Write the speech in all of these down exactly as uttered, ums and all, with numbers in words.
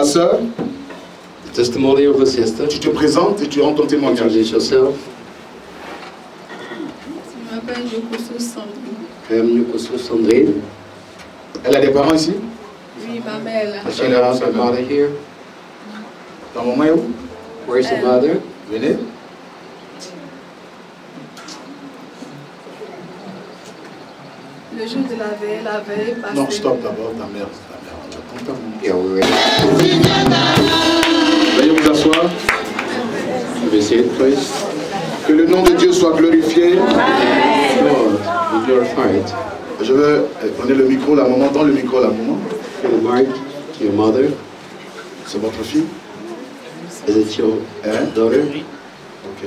sœur. The testimony of a sister. Tu te présentes et tu rends ton témoignage. Introduce yourself. Je m'appelle Nyokoso Sandrine. I am Nyokoso Sandrine. Elle a des parents ici? Oui, ma mère est là. She has her mother here. Ta maman est où? Where is the mother? Venez. Le jour de la veille, la veille passée. Non, stop d'abord, ta mère. Ta mère. Attends ta maman. Yeah, we're ready. Veuillez vous asseoir. Have a seat, please. Que le nom de Dieu soit glorifié. Lord, be glorified. Je veux prenez le micro, la maman. Dans le micro, la maman. Give the mic to your mother. C'est votre fille? Is it your Hein? daughter? Ok.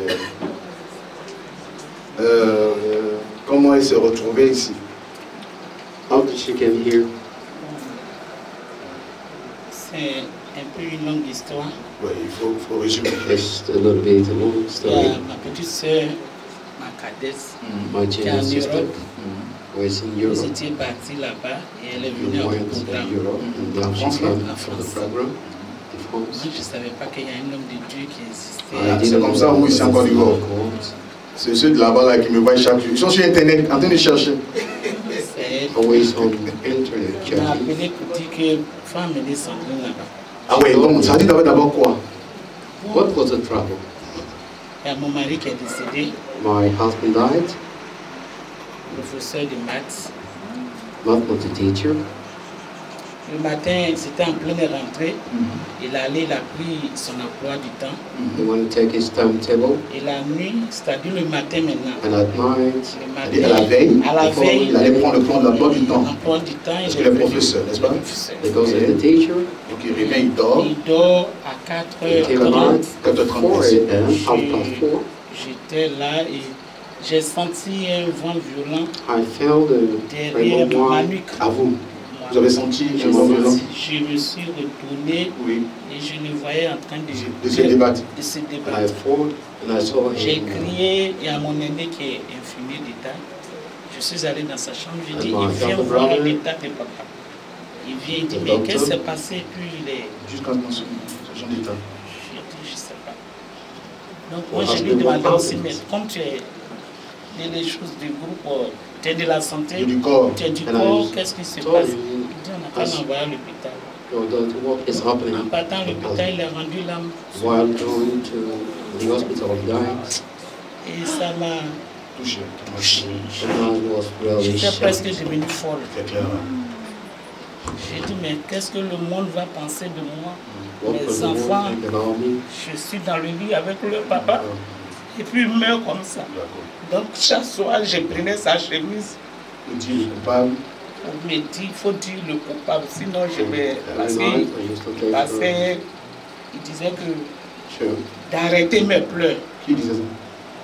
Euh, comment elle s'est retrouvée ici? How did she get here? C'est un peu une longue histoire. Oui, il faut, faut résumer. Just a little bit, a long Il y story. a ma petite soeur, ma cadette, My qui est en junior sister Europe. was in Vous Europe. étiez parti là-bas et elle est We venue au went to programme. Europe and then she France, là? came En for the France. program in Moi, France. je ne savais pas qu'il y a un homme de Dieu qui existait. I Ah, c'est didn't comme know ça, oui, there c'est was encore du a gros. court. C'est ceux de là-bas là, qui me voient chaque jour. Ils sont sur Internet en train de chercher. C'est elle Always on internet qui m'a checking. appelé pour dire que faut amener Sandrine là-bas. Ah oui, donc ça dit d'abord d'abord quoi? What was the trouble? Il y a mon mari qui est décédé, My husband died, professeur de maths. not was a teacher. Le matin, c'était en pleine rentrée. Il allait, il a pris son emploi du temps. He wanted to take his timetable, Et la nuit, c'est-à-dire le matin maintenant. and at night, Le Et à la veille, à la before veille, il allait prendre le plan de l'emploi du temps. l'emploi du temps, Parce il qu'il est est venu. professeur, n'est-ce pas? Professeur. because Okay. of the teacher, Donc il revient, il dort. Il dort à quatre heures until trente. night, quatre heures trente. four a m, half past four, J'étais là et j'ai senti un vent violent I felt a derrière very ma warm. nuque. À vous. Vous avez senti Je, un moment violent? je me suis retourné Oui. et je le voyais en train de, De se débattre. de se I débattre. fought and I saw J'ai him. crié et à mon aîné qui est infirmier d'État, je suis allé dans sa chambre, j'ai dit, And my il vient younger voir brother, l'état de papa. Il vient, il dit, the mais doctor, qu'est-ce qui s'est passé? Et puis il est... Jusqu'à maintenant, ce genre d'état. J'ai dit, je ne sais pas. Donc Well, moi, je has lui been demandais what aussi, mais happens. comme tu es des les choses du groupe, euh, tu es de la santé, Et du corps. tu es du And corps, I qu'est-ce qui se told passe? him, Il dit, on n'a pas as- envoyé à l'hôpital. your daughter, what is happening? En partant à l'hôpital, il est rendu l'âme. While going to the hospital, he died, Et ça m'a Touché. touché. and I was really J'étais shocked. presque devenu folle. C'est clair. J'ai dit, mais qu'est-ce que le monde va penser de moi? What Mes was the enfants, world think about me? je suis dans le lit avec leur papa, et puis il meurt comme ça. D'accord. Donc chaque soir, je prenais sa chemise Le dit le coupable. pour me dire, il faut dire le coupable, sinon je vais Every passer. night I used to take her. passer il disait que Sure. d'arrêter mes pleurs. Qui disait ça?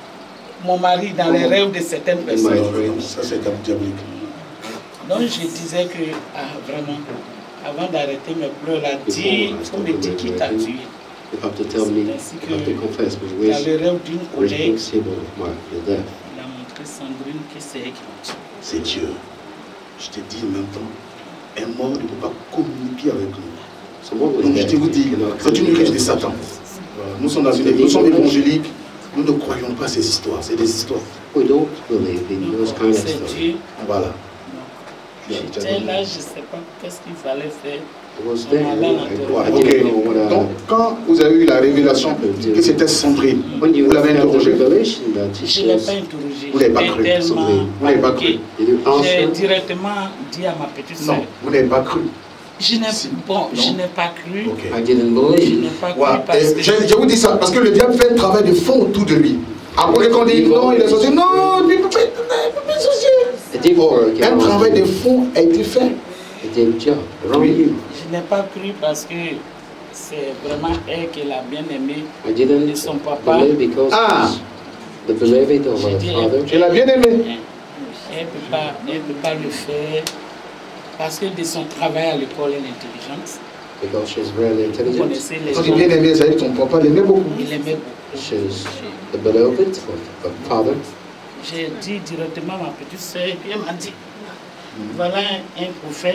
Mon mari, dans les rêves de certaines my personnes. dreams. Ça, c'est comme diabolique. Donc je disais que, ah vraiment, avant d'arrêter mes pleurs, là, dis, il faut me dire qui t'a tué. You have to tell me, you Ainsi que have to confess me dans which le rêve d'une collègue, responsible of my your death. il a montré Sandrine que c'est elle qui m'a tué. C'est Dieu. Je te dis en même temps, un mort ne peut pas communiquer avec nous. Someone was Donc je dead. te vous dis, cannot c'est une communicate ruse de with Satan. us. Voilà. Nous sommes dans une nous sommes évangéliques, nous ne croyons pas ces histoires, c'est des histoires. We don't believe in those kind of C'est stuff. Dieu. Voilà. J'étais là, je ne sais pas qu'est-ce qu'il fallait faire. I was there. I, I Ok. didn't know what I, Donc quand vous avez eu la révélation que c'était Sandrine, when you vous l'avez had the interrogé, revelation that Je it ne l'ai was, pas interrogé. Vous l'avez pas J'étais cru, tellement Sandrine. Vous l'avez pas cru. paniqué. did you J'ai answer? directement dit à ma petite non, soeur, vous n'avez pas cru. je n'ai Si. bon, je Non. n'ai pas cru. Ok. I didn't Je believe. n'ai pas cru Voilà. parce Et que je, je vous dis ça parce que le diable fait un travail de fond autour de lui. Après qu'on dit non, il est sorcier, non, il ne peut pas être sorcier. It did work. Un travail de fond a été fait. It did job around Oui. you. je n'ai pas cru parce que c'est vraiment elle qui l'a bien aimé. I didn't Et son papa. believe because Ah. the beloved of J'ai my dit, father. Je l'ai bien aimé. Elle ne peut, pas- elle peut pas le faire parce que de son travail à l'école, elle est intelligente. Because she's really Vous intelligent. connaissez les Quand gens. il bien aimé, ça veut dire que ton papa l'aimait beaucoup. Il aimait beaucoup. She's the beloved of the father. J'ai dit directement à ma petite soeur, et puis elle m'a dit, voilà un prophète,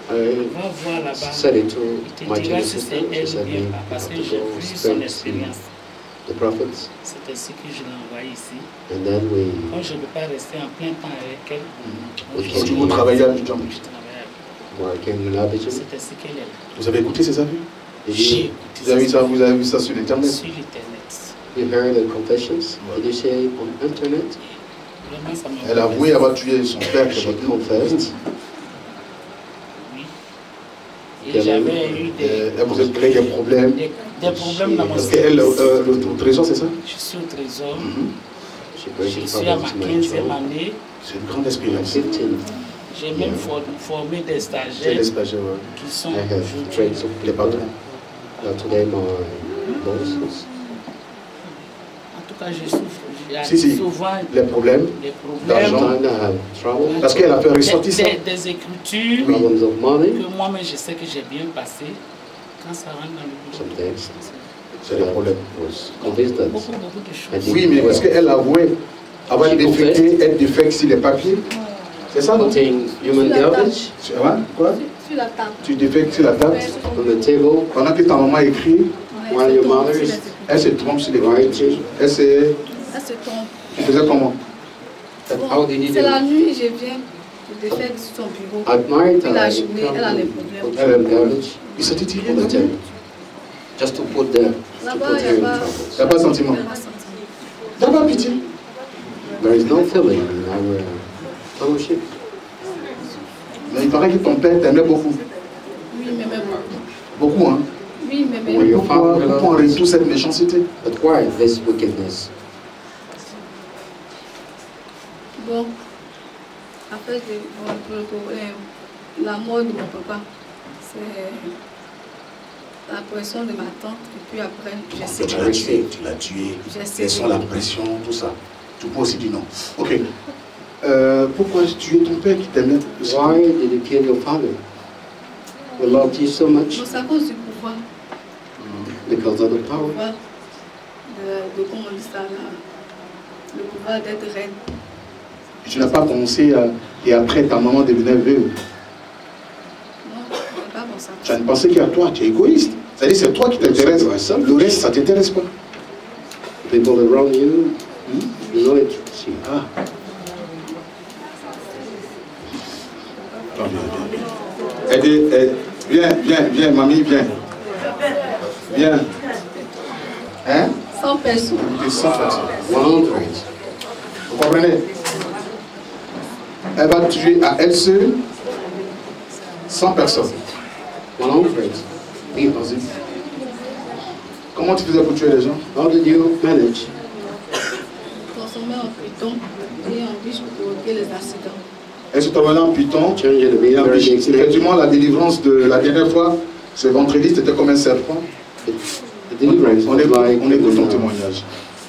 I Va voir là-bas. said it to Il my te dira Chinese si sister. c'est She elle ou said bien me pas. Parce have que to j'ai go vu son straight to expérience. the prophets, C'est ainsi que je l'ai envoyé ici. and then we Comme je ne peux pas rester en plein temps avec elle, we je Quand came vous here travaillez à Abidjan, je travaille avec working in elle. Abidjan. C'est ainsi qu'elle est là. vous avez écouté ces avis? Did J'ai you, écouté Vous avez vu ça, vous avez vu ça sur l'internet? sur l'internet. you heard the confessions? Did you say it on internet? Vraiment, ça m'a Elle a avoué avoir tué son père. She confessed. Oui. Et j'avais eu des, Euh, Elle vous a créé des problèmes. des, des problèmes dans mon Parce qu'elle, service. euh, le, le trésor, c'est ça? Je suis au trésor. She Je breaks suis à ma problems quinzième to my année. C'est une grande expérience. fifteen. J'ai même for- formé des J'ai stagiaires les stagiaires, ouais. qui sont I have aujourd'hui. trained some Les people. patrons. Uh, today my bosses. En tout cas, je souffre. J'ai Si, si. souvent Les problèmes. des problèmes. D'argent. Sometimes I have trouble. Parce qu'elle a fait ressortir ça. Des, des, des écritures Problems of money. que moi-même je sais que j'ai bien passé. Quand ça rentre dans le Some boulot, things. C'est les problèmes. Was convinced that beaucoup, beaucoup de I choses. did Oui, mais parce well. qu'elle avouait avoir She défecté, être défect sur les papiers. C'est ça, non? Putting human garbage Tu vois? Quoi? Sur la table. Tu défectes sur la table. on the table Pendant que ta maman écrit, while your mother is elle se trompe sur les writing. papiers. Elle se... Elle se trompe. Tu faisais comment? How did you C'est la do? nuit, je viens de faire sur son bureau. At night, Puis la I journée, come elle a les and problèmes. put human garbage Il s'était tiré on the là-bas. table. Just to put them, to Là-bas, put il her n'y in a pas. trouble. Il n'y a pas de sentiment. Il y a pas de sentiment. Il n'y a pas de pitié. There is no feeling in our fellowship. Mais il paraît que ton père t'aimait beaucoup. Oui, mais même beaucoup. Beaucoup, hein? Oui, mais Oui. même Pourquoi, pourquoi en retour cette méchanceté? But why this wickedness? Bon, après, je- bon, pour le problème, la mort de mon papa, c'est la pression de ma tante, et puis après, j'essaie Tu l'as tué, tu l'as tué. J'essaie Quelles sont de- la pression, tout ça. Tu peux aussi dire non. Ok. Euh, pourquoi tu es ton père qui t'aimait? Why did you kill your father? We loved you so much Bon, c'est à cause du pouvoir, because of the le power. pouvoir de, de comment on dit ça, là, le pouvoir d'être reine. Tu n'as pas pensé à... Et après, ta maman devenait veuve. Non, c'est pas bon ça. Tu as pensé qu'à toi, tu es égoïste. C'est-à-dire c'est toi qui t'intéresse. Le reste, ça ne t'intéresse pas. People around you, you know it. See, Ah. Attends, viens, viens. Aidez, aide. Viens, viens, viens, mamie, viens. Viens. Hein? Sans personne. Tu es sans personne. one hundred. Vous comprenez? Elle va tuer à elle seule cent personnes. one hundred people. Vas-y. Comment tu faisais pour tuer les gens? How did you manage? Transformer en python et en biche pour provoquer les accidents. Elle se transformait en python. Change it to be Et en very biche. big snake. Effectivement, la délivrance de la dernière fois, ce vendredi, c'était comme un serpent. The deliverance On was écoute, like on écoute ton uh, témoignage.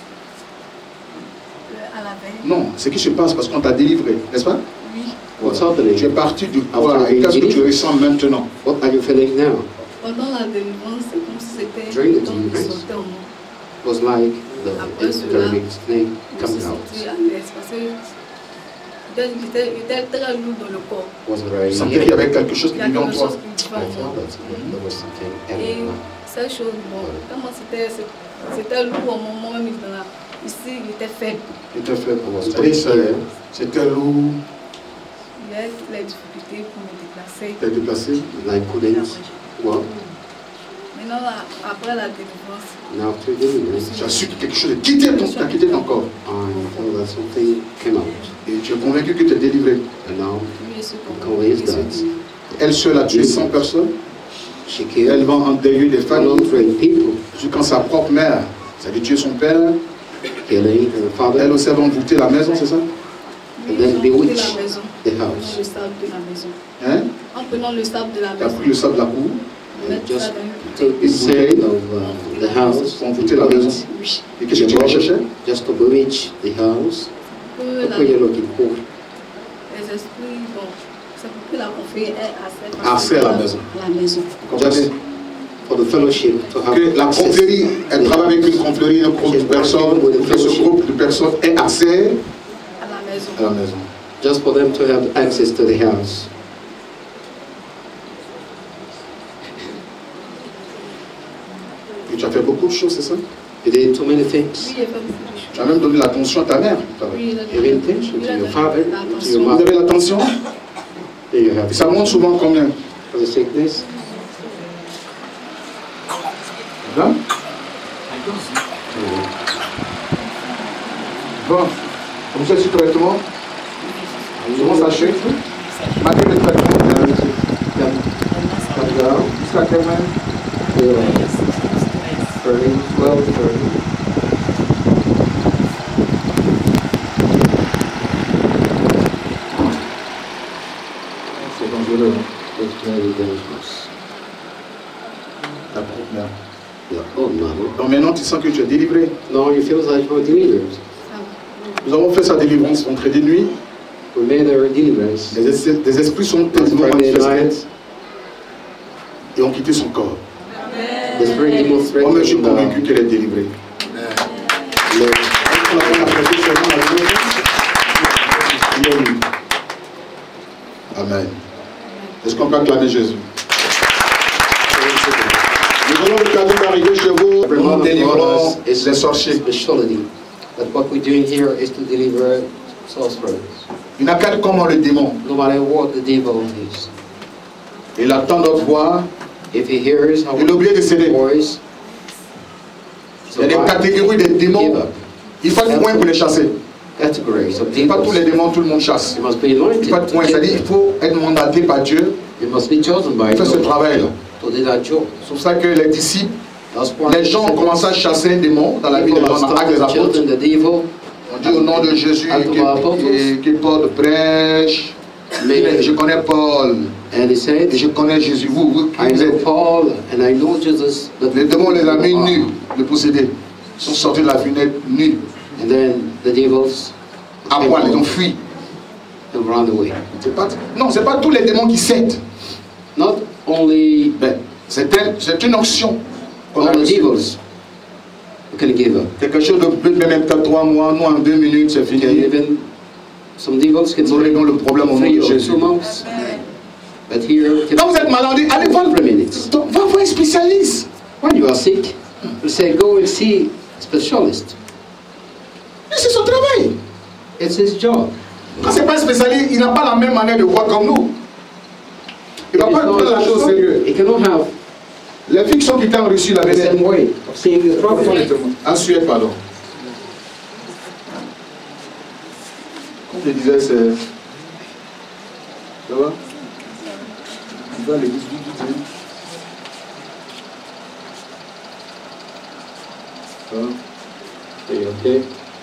Le- À la veille. Non, ce qui se passe parce qu'on t'a délivré, n'est-ce pas? Oui. what's happening? Tu es parti du poids. After Et qu'est-ce que being tu ressens maintenant? What are you feeling now? Pendant la délivrance, c'est comme si c'était During the le temps de deliverance. sauter en moi. It was like the Après cela, very big snake Je me coming suis out. sentie à l'aise parce que j'étais- j'étais j'étais très lourd dans le corps. It was very Tu sentais qu'il y avait quelque chose Il qui y a vivait en quelque toi. chose qui I va felt that there was something Et in cette chose, bon, comment c'était, c'était lourd au moment même, dans la- ici, il était faible. Il te fait. was C'est-à-dire, quite c'est- here. c'était lourd, Il y avait toutes les difficultés pour me déplacer. t'es déplacé. and I couldn't walk. Maintenant, là, après la délivrance, And after deliverance, Tu as su que quelque chose a quitté ton, t'a quitté ton corps. I felt that something came out. Et tu es convaincu que tu es délivré. And now lui et ce Comment is that? Elle seule a tué cent personnes. she Et killed elle va endeuiller des one familles. hundred people, Jusqu'à sa propre mère. Ça veut tuer son père. killing her father, Elle aussi, elle va envoûter la maison, c'est ça? Lui, And then ils ont quitté bewitch la maison. the En prenant house. le sable de la maison. Hein? En prenant le sable de la Tu as maison. pris le sable de la cour. on met Just ça dans une take the side of uh, the house, Pour envoûter la maison. Oui. Et qu'est-ce que tu recherchais? just to bewitch the house. Que What la- were you looking for? les esprits, bon, c'est pour que la confrérie ait accès. Accès à la maison. À la maison. Just for the fellowship to have Que la access. confrérie, elle travaille avec une confrérie, un groupe de personnes, que ce groupe de personnes ait accès À la maison. à la maison. Just for them to have access to the house. Et tu as fait beaucoup de choses, c'est ça? You did too many things. Oui, il a fait beaucoup de choses. Tu as même donné l'attention à ta mère. Oui, il a You donné paid attention il to a your donné father, to l'attention. your Vous mother. avez l'attention? There you have Et ça monte souvent combien? for the sickness. Là? Bon, vous êtes sur traitement? Comment ça chute? Malgré le traitement, vous avez jusqu'à quel même? thirty, twelve, thirty. C'est dangereux. It's very dangerous. Ta propre mère. Your own mother. Donc maintenant, tu sens que tu es délivré. Now you feel like you're delivered. Nous avons fait sa délivrance vendredi nuit. We made our deliverance. Les, es les esprits sont On tellement Friday manifestés night, et ont quitté son corps. the spirit Moi, je suis demonstrated convaincu the qu'elle est délivrée. Lord. On a apprêté seulement la délivrance. Amen. Est-ce qu'on peut acclamer Jésus? Nous avons l'occasion d'arriver chez vous Every en one of délivrant us is les sorciers. specialty. But what we're doing here is to deliver sorcerers. Il n'a qu'à comment le démon. No matter what the devil is. Il attend notre voix. If he hears our Il est obligé de céder. voice, Il y a des catégories de démons. Il faut être point pour les chasser. categories of C'est pas tous les demons, démons, tout le monde chasse. you must be Il anointed. faut être point, to c'est-à-dire kill il them. faut être mandaté par Dieu You must be chosen by pour faire ce God travail-là. to do that job. C'est pour ça que les disciples, That's why les gens ont commencé à chasser un démon dans la vie des people gens, have dans l'acte des started apôtres. children the devil. On dit au nom de Jésus Actes des apôtres. qui, qui porte prêche. Amen. Je connais Paul And he said, et je connais Jésus. Vous, vous, qui I vous know êtes? Paul and I know Jesus. But Les démons les a mis Ah. nus, le possédés. Ils sont sortis de la fenêtre nus. And then the devils À poil, ils ont fui. and run away. C'est pas, non, c'est pas tous les démons qui cèdent. Not only Ben, c'est un, c'est une option qu'on a all the reçue. devils who can give up. Quelque chose de plus, même peut-être trois mois, nous en deux minutes, c'est You can fini. even some devils can Nous réglons le problème au nom three de or Jésus. two months. But here, Quand vous êtes malade, on dit, allez voir, three minutes. donc, va voir un spécialiste. When you are sick, you say go and see a specialist. Mais c'est son travail. It's his job. Quand c'est pas un spécialiste, il n'a pas la même manière de voir comme nous. Il ne va It is pas not prendre la chose au a- sérieux. He cannot have Les fictions qui t'ont reçu la the venaient. same way of seeing the problem. En Suède, pardon. Comme je disais, c'est. Ça va? Tu vas à l'église du Dieu. Ça va? Are you okay?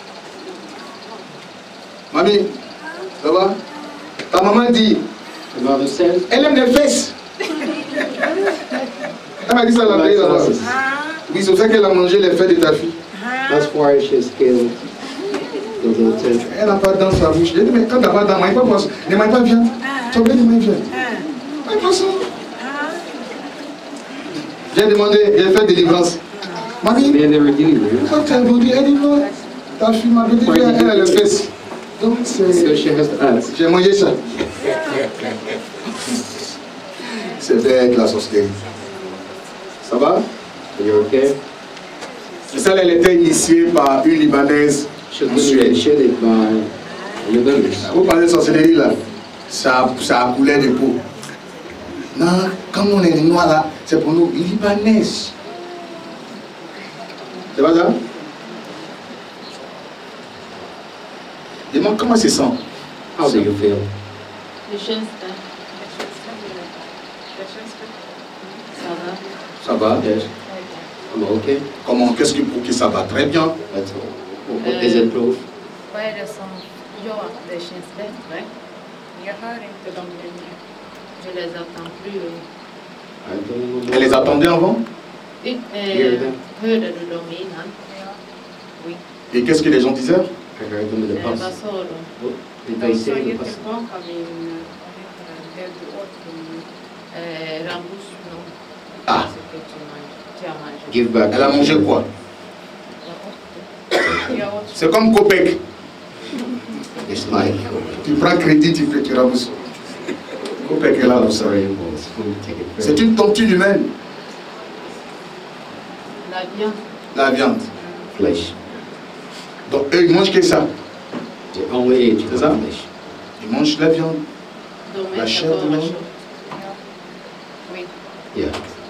Mamie, ça va? Ta maman dit, The mother said, elle aime les fesses. Elle m'a dit ça la veille là-bas. Oui, c'est pour ça qu'elle a mangé les fesses de ta fille. that's why she's killed the little children. Elle n'a pas de dents sur la bouche. J'ai dit, mais quand tu n'as pas de dents, mange pas poisson. Ne mange pas viande. Tu as oublié de manger viande. Mange poisson. J'ai demandé, j'ai fait délivrance. Mamie, Then they were delivered. pourquoi tu as maudit? Elle dit non. Ta fille m'a dit, elle a les fesses. Donc So c'est. she has to ask. J'ai mangé ça. C'est bête la sorcellerie. Ça va? Are you okay? C'est ça, elle était initiée par une Libanaise She's en been Suède. initiated by Libanese. Vous parlez de sorcellerie là, ça, ça coulait des peaux. Non, comme on est noirs là, c'est pour nous Libanaises. C'est pas ça? Demande comment c'est ça? How do you feel? Ça va? Yes. I'm okay. Comment? Qu'est-ce qui prouve que ça va? Très bien. That's all. What is it proof? Vad är det som gör att det känns bättre? Jag hör inte dem längre. Je les attends plus. I don't know. Elle les attendait avant? Eh, Hear them. hörde du dem innan? Oui. Et qu'est-ce que les gens disaient? I heard them in the Eh, vad past. sa de? What did De they sa say in ge the past? tillbaka min, vad heter det, det du åt min eh, rambus. No. Ah. Så que tu manges- tu as mangé. Give back. Elle a mangé quoi? Jag åt det. Jag åt C'est comme Copec. It's like, Tu prends crédit, tu peux, tu rembourses. Copec est là, vous savez. sorry, boss. We'll take it. C'est une tortue humaine. La viande. La viande. Flesh. Donc eux, ils mangent que ça. They only ate C'est ça? flesh. Ils mangent la viande. Dormir, La chair d'abord de la l'homme. chair. Oui. Yeah.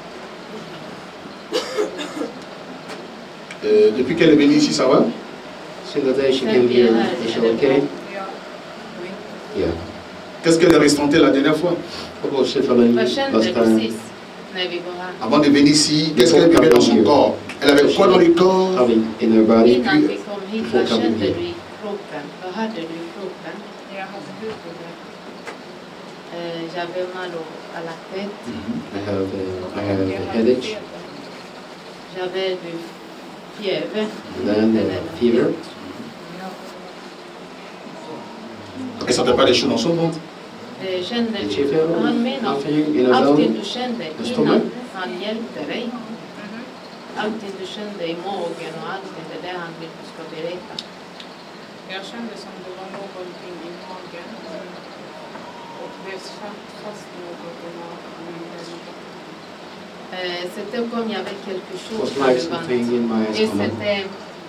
Euh, depuis qu'elle est venue ici, ça va? Since the day she C'est came bien, here, elle- is she elle est okay? bonne. Oui. Yeah. Qu'est-ce qu'elle est restée la dernière fois? What about syphilis La chaîne last de time? Lucis, Nevigora. Avant de venir ici, qu'est-ce qu'elle vivait dans son corps? Elle avait quoi dans le corps? Having in her body? Innan vi kom hit Before var coming kände here. du i kroppen. Vad hade du i kroppen? Jag hade huvudvärk. Eh, J'avais mal au- à la tête. I have uh, I have a headache, J'avais du fièvre. and then uh, fever. Elle ne sentait pas les choses dans son ventre. Det kände Did she feel han menar nothing in her allting belly? du kände The stomach? innan han hjälpte dig. Allting du kände i magen och allting, det är det han vill du ska berätta. Jag kände som det var någonting i magen och det satt fast något i magen. Eh, C'était comme il y avait quelque It chose was dans like le ventre. something in my Et stomach. c'était...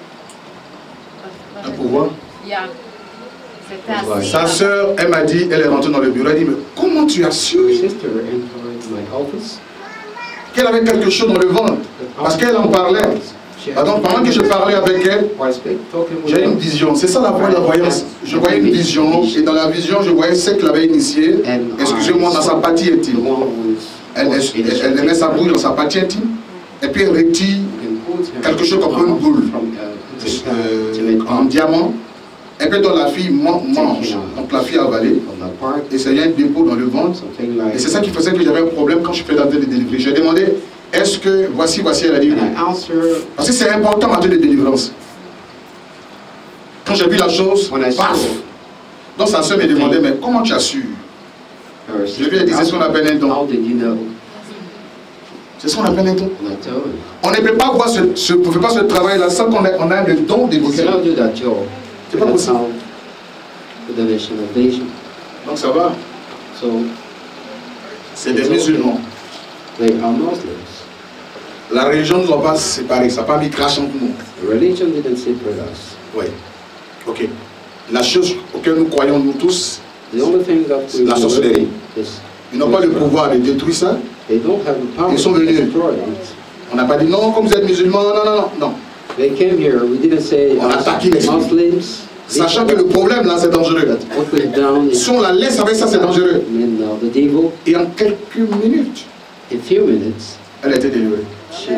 Un pouvoir. Ja. C'était Ouais. assis. Sa sœur, elle m'a dit, elle est rentrée dans le bureau, elle dit, mais comment tu as su My sister entered my office. qu'elle avait quelque chose dans le ventre? Parce qu'elle en parlait. She Ah, donc pendant que je parlais avec elle, I speak, talking with j'ai une her. vision. C'est ça la voie de la voyance. Je voyais une vision, et dans la vision, je voyais ce qu'elle avait initié, excusez-moi, dans sa partie The intime. one who is Elle, elle, elle, elle met sa bouille dans sa partie intime, et puis elle retire quelque chose comme une boule euh, en diamant, et puis donc la fille man- mange, donc la fille a avalé, et c'est un dépôt dans le ventre, et c'est ça qui faisait que j'avais un problème quand je faisais la de délivrer. J'ai demandé, est-ce que, voici, voici, elle a dit, And I asked her, parce que c'est important en termes de délivrance. Quand j'ai vu la chose, when I saw paf! Donc sa soeur me demandait, mais comment tu as su? her Je lui ai dit, c'est ce qu'on appelle un don. how did you know? C'est ce qu'on appelle un don. And I told her, On ne peut pas voir ce, ce, on fait pas ce travail-là sans qu'on ait, on a le don we d'émotion. cannot do that job C'est pas possible. without the division of vision. Donc ça va. So C'est des musulmans. they are Muslims. La religion ne doit pas se séparer. Ça n'a pas mis crash entre nous. The religion didn't separate us. Oui. Ok. La chose auquel nous croyons, nous tous, The only thing that we La sorcellerie. is ils n'ont pas le pouvoir de détruire ça. they don't have the power Ils sont to venus. destroy it. On n'a pas dit non, comme vous êtes musulmans, non, non, non, non. They came here, we didn't say On a attaqué les Muslims. Sachant que le problème là, c'est dangereux. What we've done is Si on la laisse avec ça, c'est dangereux. and uh, the devil, Et en quelques minutes, in few minutes, elle a été délivrée. she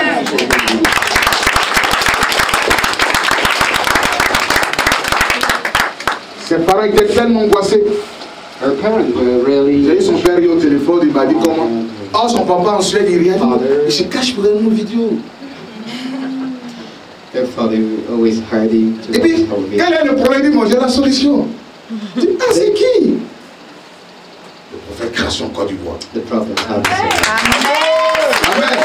Ses parents étaient tellement angoissés. her parents were J'ai really eu son père au téléphone, il m'a dit comment. Oh, son papa en Suède, il rien. Il se cache pour une vidéo. their father always hiding to Et puis, watch our quel video. est le problème? Il dit, moi j'ai la solution. Je dis, ah, c'est qui? Le prophète création Côte d'Ivoire. The prophet had to say, Amen.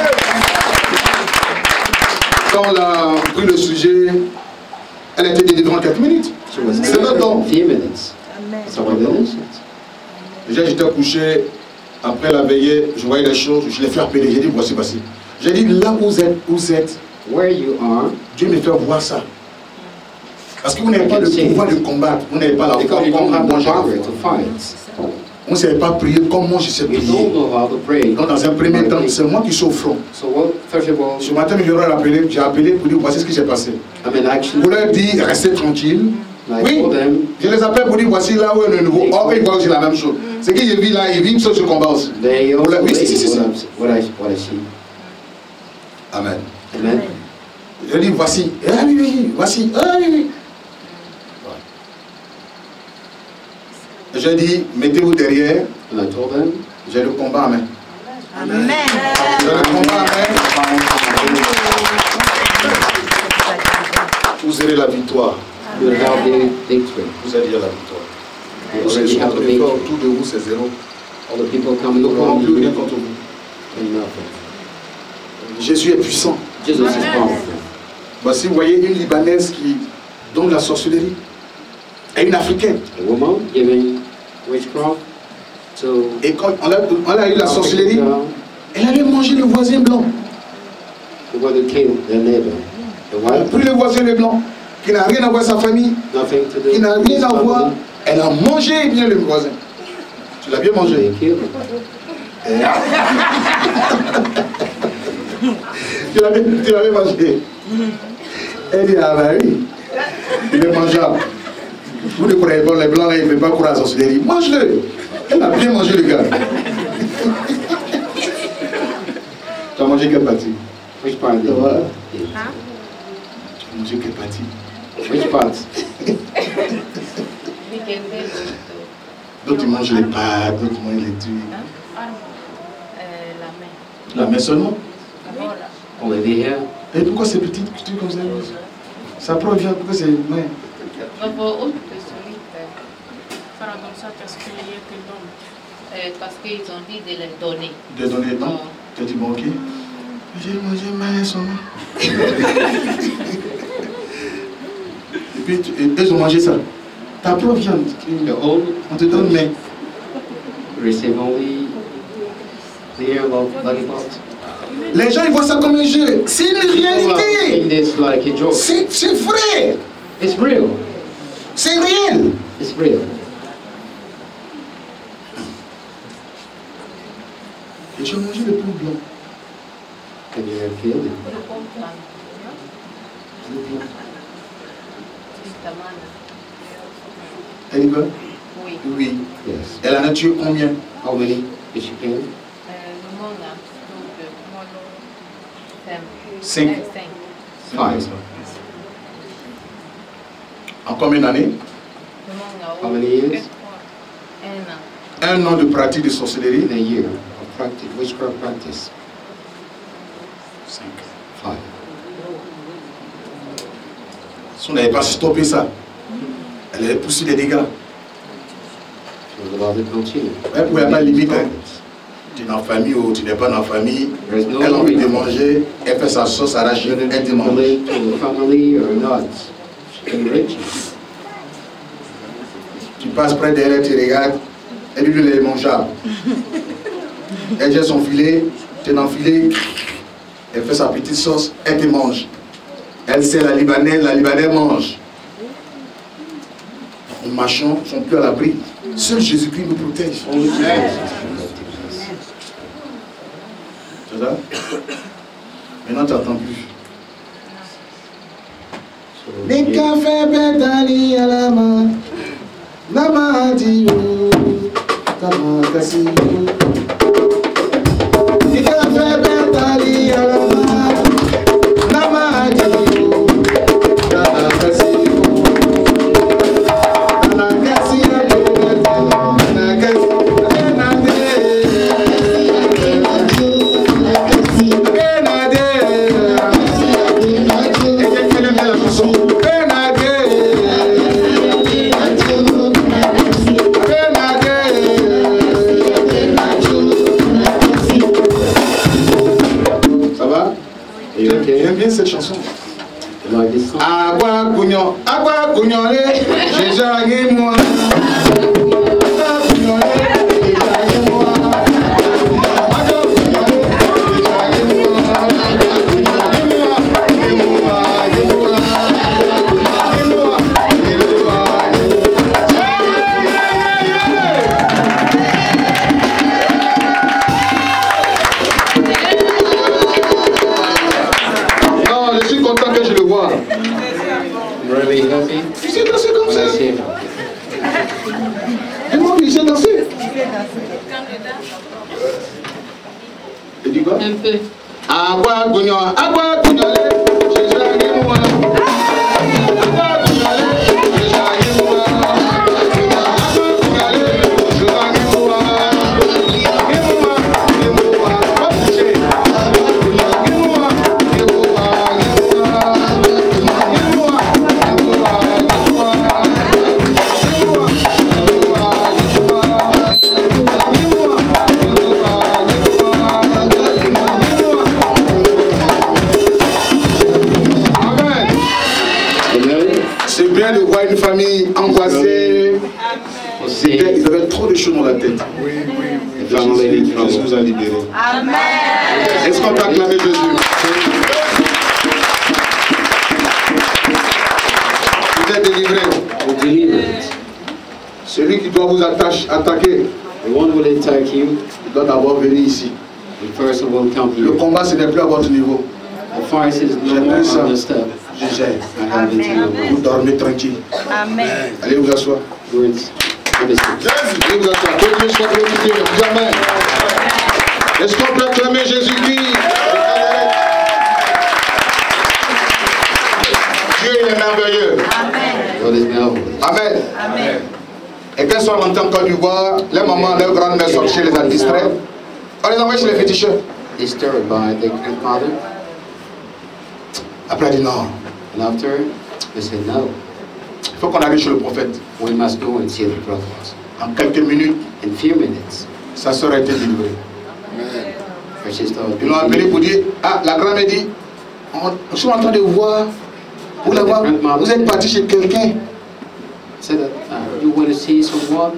Quand on a pris le sujet, elle a été délivrée en quelques minutes. she was C'est pas in donc. few minutes. So we're innocent. Déjà, j'étais couché, après la veillée, je voyais les choses, je l'ai fait appeler, j'ai dit, voici, voici. J'ai dit, là où vous êtes, où vous êtes, Where you are, Dieu me fait voir ça. Parce que vous n'avez pas le pouvoir de combattre, vous n'avez pas la foi because you comme don't have moi the j'ai la power foi. to fight. On ne savait pas prier comme moi je sais You prier. don't know how to pray. Donc dans un premier temps, c'est moi qui suis au front. So what, first of all, Ce matin, je leur ai appelé, j'ai appelé pour dire voici ce qui s'est passé. I'm in action. Pour leur dire, restez tranquille. I Oui, told them, je les appelle pour dire voici là où est le nouveau. Or, ils voient aussi la même chose. Ce que je vis là, ils vivent sur ce combat aussi. they also Oui, si, si, si, si. believe what, I'm, what, I, what I see. Amen. Amen. Je dis voici. Ah oui, oui, voici. Ah oui, oui. Je dis, mettez-vous derrière. And I told them, J'ai le combat, amen. Amen. J'ai le combat, amen. Vous aurez la victoire. you will have the victory. Vous allez à la victoire. You Vous already êtes have the contre l'effort victory. autour de vous, c'est zéro. All the people Nous coming ne pourrons around plus rien you contre vous. and nothing. Jésus est puissant. Jesus is powerful. Voici, vous voyez une Libanaise qui donne la sorcellerie. Et une Africaine. A woman giving witchcraft to Et quand on a, on a eu la sorcellerie, African, elle allait manger le voisin blanc. The one who killed their neighbor. The white. Plus le voisin le blanc, qui n'a rien à voir avec sa famille, Nothing to do. qui n'a rien à voir. Elle a mangé bien le voisin. Tu l'as bien mangé. They killed him. Tu l'avais tu l'avais mangé. Elle dit, ah bah oui, il est mangeable. Vous ne croyez pas, les blancs là, ils ne peuvent pas courir à la sorcellerie. Mange-le. Elle a bien mangé le gars. Tu as mangé quelle partie? Which part? Tu vois? Hein? Tu as mangé quelle partie? Which part? D'autres ils mangent les pâtes, d'autres ils mangent les trucs. Hein? Euh, la main. La main seulement? Voilà. Only the hair. Et pourquoi c'est petit, truc comme ça? Ça provient, pourquoi c'est main? Farà comme ça parce qu'il y a que l'homme. Euh, parce qu'ils ont dit de les donner. De donner non? Oh. Tu as dit bon ok. J'ai mangé main seulement. Et puis tu- et ils ont mangé ça. Ta propre viande. The old On te donne main. receive only the hair of lollipops. Les gens ils voient ça comme un jeu. C'est une Think réalité. this like a joke. C'est c'est vrai. It's real. C'est réel. It's real. Et tu as mangé le pot blanc. And you have killed him. Le blanc. Elle y va? Oui. Oui. Yes. Elle en a tué combien? How many did she kill? Euh, le monde a Cinq. cinq. Five. En combien d'années? Le monde a How many years? un an. Un an de pratique de sorcellerie. In a year of practice, witchcraft practice. Cinq. Five. Si on n'avait pas stoppé ça, elle avait poussé des dégâts. She was allowed to continue. Elle ne pouvait pas limiter. Hein. Tu es dans la famille ou tu n'es pas dans la famille. There's no Elle a envie de limit. manger, elle fait sa sauce arrachée, Whether elle te you mange. relate to a family or not, she can reach you. Tu passes près d'elle, elle te regarde, elle lui dit elle est mangeable. Elle jette son filet, tu es dans le filet, elle fait sa petite sauce, elle te mange. Elle sait la Libanaise, la Libanaise mange. Les machins ne sont plus à l'abri. Seul Jésus-Christ nous protège. Only Jesus can protect us. C'est ça? Maintenant tu n'attends plus. So, Les you- cafés pétali à la main, la main dit ta main cassée. Les cafés pétali à la main, la main dit ta main cassée. Ta main cassée, ta main cassée. Ça va? Are you okay? J'aime bien cette chanson. You like this song? Agua Cugnon, Agua Cugnolé, j'ai jagué moi. Agua Cugnolé, j'ai jagué moi. Agua Cugnolé, j'ai jagué moi. Non, je suis content que je le vois. I'm really happy Tu sais danser comme when I ça. see him. Dis-moi, il sait danser. Tu dis quoi? Un peu. Agua Cugnon, Agua Cugnolé, j'ai jagué moi. Agua Cugnolé, j'ai jagué moi. Agua Cugnolé, j'ai jagué moi. Dis-moi, dis-moi, pas toucher. Dis-moi, dis-moi, dis-moi. C'est bien de voir une famille angoissée. We'll Ils see avaient trop de choses dans la tête. the family in Jésus, Jésus trouble. nous a libérés. Amen. Est-ce qu'on peut acclamer Jésus? vous attache, attaquer, The one will attack you. il doit d'abord venir ici. The first will come Le here. combat, ce n'est plus à votre niveau. The fight is no more on the step. Je gère. I have it in your Vous mind. dormez tranquille. Amen. Allez vous asseoir. Words. It is Allez vous asseoir. Que Dieu soit glorifié. Amen. Est-ce qu'on peut acclamer Jésus-Christ? Dieu il est merveilleux. God is marvelous. Amen. Amen. Et quand ils sont rentrés en Côte d'Ivoire, les mamans, leurs grandes mères sont chez les a distraits. On les envoie chez les féticheurs. Disturbed by the grandmother. Après, elle dit non. And after, they said, no, Il faut qu'on arrive chez le prophète. we must go and see the prophet. En quelques minutes, In few minutes, sa soeur a été livrée. her sister was Ils l'ont appelé pour dire, ah, la grand-mère dit, on, nous sommes en train de voir, vous, la voir, vous êtes parti chez quelqu'un. said that uh, you want to see someone.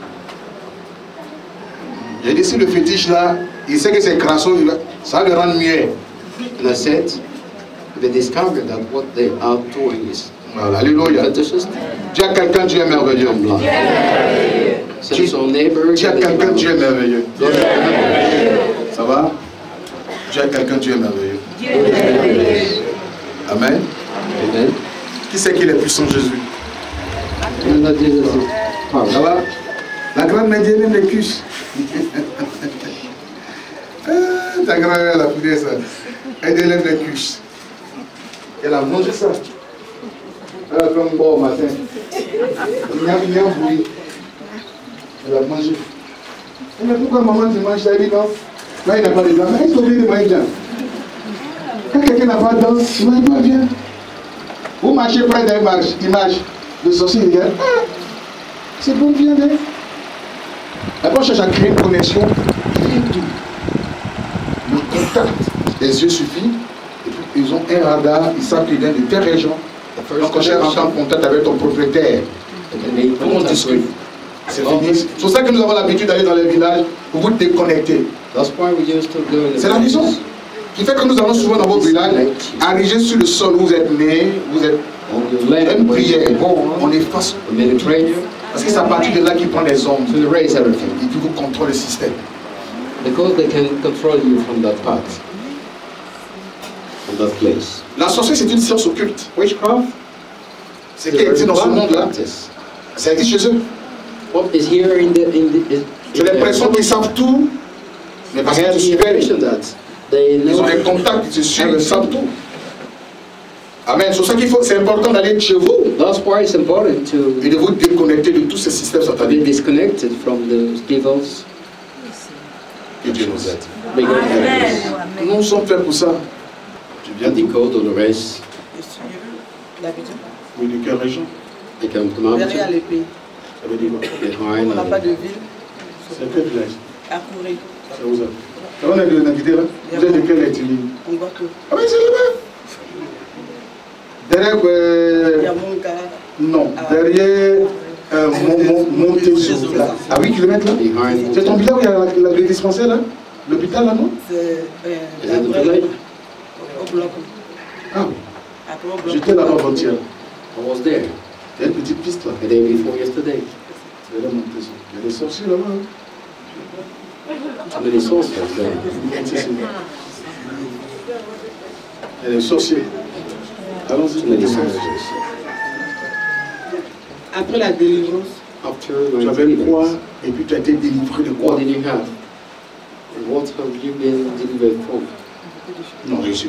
J'ai dit, si le fétiche là, il sait que c'est crasseux, ça va le rendre mieux. And I said, they discovered that what they are doing is Voilà, alléluia. fetishes. Dis à quelqu'un, tu es merveilleux. So son neighbor, Dis à quelqu'un, tu es merveilleux. God is marvelous. Ça va? Dis à quelqu'un, tu es merveilleux. Amen. Amen. Qui c'est qui est puissant, Jésus? And that Jesus is Ça powerful. va? La grand-mère dit, elle aime les cuisses. Ah, ta grand-mère, elle a fouillé ça. Elle aime les cuisses. Elle a mangé ça. Elle a fait un bon au matin. Il y a bien bouilli. Elle a mangé. Elle m'a dit, pourquoi maman tu manges ça? Elle dit non. Là, il n'a pas de dents. Mais il faut bien de manger bien. Quand quelqu'un n'a pas de dents, il ne mange pas bien. Vous marchez près d'un marche, il marche. Le sorcier, il regarde. Ah, c'est bon, bien, hein? D'abord, on cherche à créer une connexion. Le contact des yeux suffit. Et puis, ils ont un radar, ils savent qu'il vient de telle région. Donc, on cherche à entrer en contact avec ton propriétaire. Comment on discute? C'est fini. C'est pour ça que nous avons l'habitude d'aller dans les villages pour vous déconnecter. That's why we used to go in the C'est la raison qui fait que nous allons souvent dans vos villages, arriver sur le sol où vous êtes né, vous êtes on the land une where you prière. were born, On efface. the Mediterranean, Parce que c'est à partir de là qu'il prend les hommes. to erase everything. Et puis vous contrôlez le système. Because they can control you from that part, from that place. La sorcellerie, c'est une science occulte. Witchcraft, C'est qui existe dans ce monde-là. practice. Ça existe chez eux. What is here in the in the? in J'ai l'impression qu'ils savent tout, mais I parce have qu'ils the se impression suivent. that they Ils know. ont des contacts, ils se suivent, ils savent tout. Amen. C'est pour ça qu'il faut, c'est important d'aller chez vous That's why it's important to et de vous déconnecter de tous ces systèmes be sataniques. disconnected from the devils. Que Dieu nous aide. Big enemies. Nous sommes faits pour ça. Tu viens And du the code or the rest, L'Abidjan, oui, du cœur région. they come to derrière mountain l'épée. Ça veut dire quoi? behind. On n'a pas de and ville. C'est quel village? À Kouré, Ça vous a. Ça on est de Nagidé là? Vous êtes de quelle ethnie? on voit tout. Ah mais c'est là-bas. Derrière, euh, Il y a Monka. non, derrière euh, Mon- Mon- Montezou. À huit kilomètres là? Behind. C'est ton village où il y a la- la- le dispensaire là? L'hôpital là, non? C'est euh, Is it the après, village? au bloc. Ah oui. Après au bloc. J'étais là avant-hier. I was there Il y a une petite piste là. the day before yesterday. C'est là Montezou. Il y a des sorciers là-bas. hein. How many sorcerers there? C'est- c'est- Il y a des sorciers. Allons-y. Too many sorcerers. Après la délivrance, After Tu going avais deliverance, quoi? Et puis tu as été délivré de quoi? what did you have? And what have you been delivered from? Non, Jésus.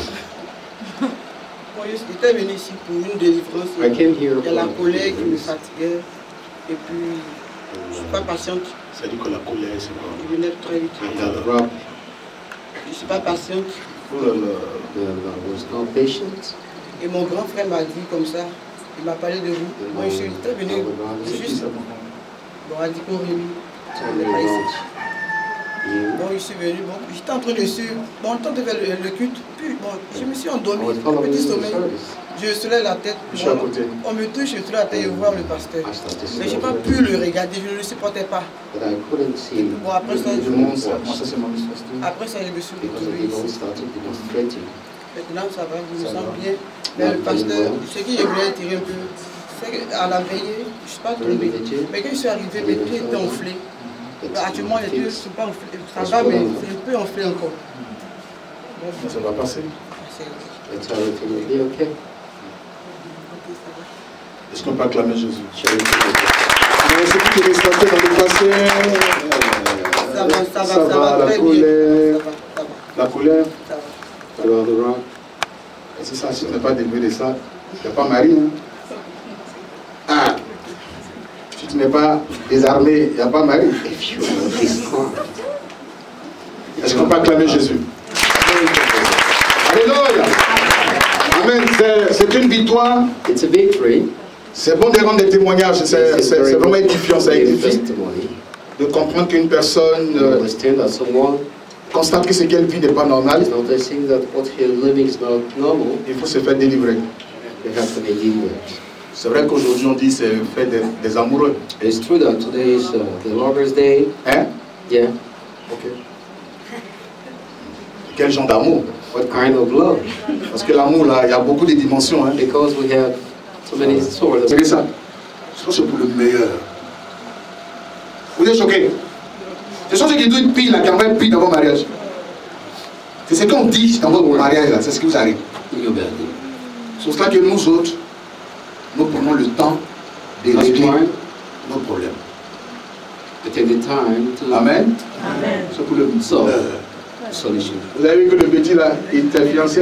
bon, j'étais venu ici pour une délivrance. I came here Il y a la for colère qui me deliverance. fatiguait. Et puis, je ne suis pas patiente. Ça dit que la colère, c'est quoi? Je venais très vite. I had a rap, Je ne suis pas patiente. Oh là là. and I was not patient. Et mon grand frère m'a dit comme ça. Il m'a parlé de vous. And Moi, je suis très venu. my Juste. brother Bon, on a dit qu'on réunit. told On me n'est pas ici. about you. Bon, je suis venu, bon, j'étais en train de suivre, bon, le temps de faire le, le culte, puis bon, je me suis I endormi, was un following petit the sommeil, service. je soulève la tête, Je suis à bon, côté. on me touche, je soulève la tête et voir le pasteur. I started to Mais je see n'ai pas the pu le regarder, je ne le supportais pas. but I couldn't see him Bon, après ça, Je je, monte ça. Moi, ça, c'est mon histoire. après ça, je me suis because the retrouvé people ici. started demonstrating. Maintenant, ça va, je me Ça sens va. bien. Mais Ouais, le pasteur, ouais. ce qui voulait tirer un peu, c'est qu'à la veillée, je ne suis pas tombée. Mais quand je suis arrivée, mes pieds étaient enflés. Actuellement, les pieds ne sont pas enflés. Ça va, mais c'est un peu enflé encore. Donc, Ça va passer. It's everything will be okay. Est-ce qu'on peut acclamer Jésus? Shall we pray? Mais ce qui est resté dans le passé, Ça va, ça va, ça ça va, va la très bien. colère, Ça va, ça va, la colère. ça va. Around the rock. Et c'est ça, si tu n'es pas délivré de ça, tu n'es pas marié. Hein? Ah, si tu n'es pas désarmé, il n'y a pas mari. If you are disarmed. Est-ce qu'on peut acclamer Jésus? Alléluia. Amen. C'est- C'est une victoire. It's a victory. C'est bon de rendre des témoignages. C'est It's c'est- very c'est vraiment good édifiant, ça to give édifie. testimony. De comprendre qu'une personne You euh, understand that someone constate que ce qu'elle vit n'est pas normal. is noticing that what he is living is not normal. Il faut se faire délivrer. They have to be delivered. C'est vrai qu'aujourd'hui on dit c'est fait des, des amoureux. It's true that today is uh, the Lover's Day. Hein? Yeah. Ok. Quel genre d'amour? What kind of love? Parce que l'amour là, il y a beaucoup de dimensions. Hein? Because we have so many sort of. C'est ça. Je pense que c'est pour le meilleur. Vous êtes choqués? Ce sont ceux qui doivent pire là, qui en pire dans vos mariages. C'est ce qu'on dit dans votre mariage là, c'est ce qui vous arrive. You bet. C'est pour ça que nous autres, nous prenons le temps de That's régler why nos problèmes. we take the time to Amen. C'est pour le So- meilleur. solution. Vous avez vu que le petit là, il était fiancé.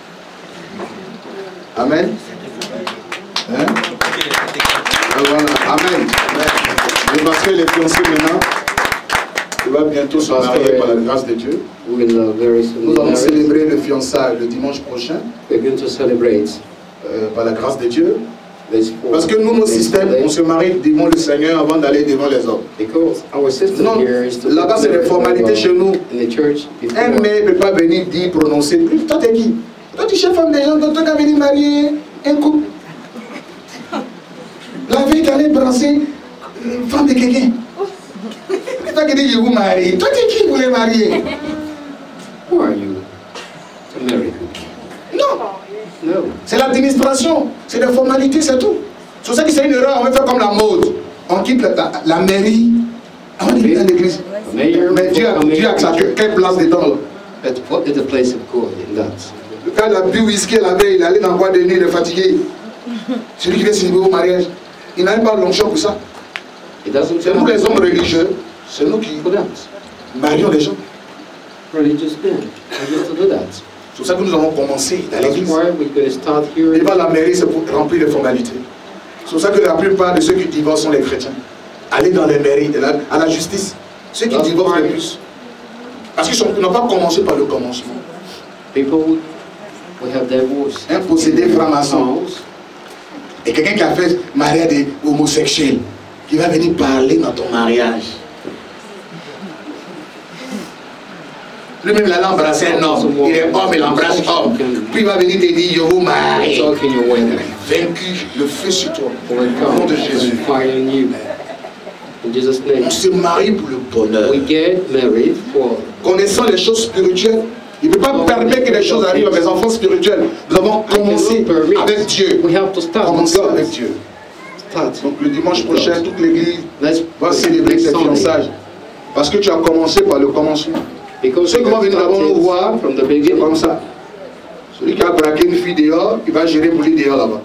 Amen. Hein? Ah, voilà. Amen. Le pasteur est fiancé maintenant. Il va bientôt se marier par la grâce de Dieu. We will uh, very soon Nous be allons married. célébrer le fiançailles le dimanche prochain We're going to celebrate euh, par la grâce de Dieu. this Parce que nous, nos this systèmes, day on se marie devant le Seigneur avant d'aller devant les hommes. because our system Non, here is to là-bas c'est des marry formalités chez nous. in the church before. Un mec ne peut pas venir dire, prononcer. Plus, toi t'es qui? Toi tu es chef femme des gens, toi tu as venir marier un couple. La vie d'aller brasser une femme de quelqu'un. Et toi qui dis je vous marie. Toi t'es qui pour les marier? Who are you to marry? Non, No. c'est l'administration, c'est des formalités, c'est tout. C'est pour ça que c'est une erreur, on va faire comme la mode. On quitte la, la mairie, on est dans l'église. A mayor, Mais Dieu a, a Dieu a mayor, que- quelle place dedans là? but what is the place of God in that? Quand il a bu whisky la veille, il est allé dans le bois de nuit, il est fatigué. Celui qui vient célébrer au mariage, il n'a même pas l'onction pour ça. It doesn't C'est nous les hommes religieux, c'est nous qui for that. marions les gens. Religious men are going to do that. C'est pour ça que nous avons commencé dans That's l'église. why we're going to start here. Devant la mairie, c'est pour remplir les formalités. C'est pour ça que la plupart de ceux qui divorcent sont les chrétiens. Aller dans les mairies, de la- à la justice. Ceux qui That's divorcent why le plus. Parce qu'ils sont- ils n'ont pas commencé par le commencement. People we have divorced. Un possédé franc-maçon. Et quelqu'un qui a fait mariage des homosexuels, qui va venir parler dans ton mariage. Lui-même, il a embrassé un homme. Il est homme, il embrasse homme. Puis il va venir te dire, je vous marie. Talking your way. Vaincu, le feu sur toi. For Au nom de God, Jésus. fire in you. In Jesus' name. On se marie pour le bonheur. We get married for Connaissant les choses spirituelles, il ne peut pas permettre que les choses arrivent à mes enfants spirituels. Nous avons commencé avec Dieu. we have to start with Commencer avec God. Dieu. Start. Donc le dimanche prochain, toute l'église Let's va célébrer tes Sunday. fiançailles. Parce que tu as commencé par le commencement. Because Ceux qui we vont venir d'abord nous started voir, from the c'est beginning. comme ça. Celui qui a braqué une fille dehors, il va gérer pour lui dehors là-bas.